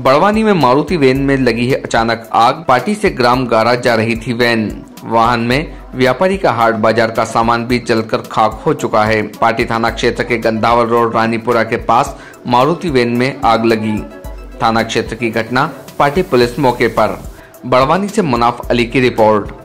बड़वानी में मारुति वैन में लगी है अचानक आग। पार्टी से ग्राम गारा जा रही थी वैन। वाहन में व्यापारी का हाट बाजार का सामान भी जलकर खाक हो चुका है। पार्टी थाना क्षेत्र के गंदावल रोड रानीपुरा के पास मारुति वैन में आग लगी। थाना क्षेत्र की घटना, पार्टी पुलिस मौके पर। बड़वानी से मुनाफ अली की रिपोर्ट।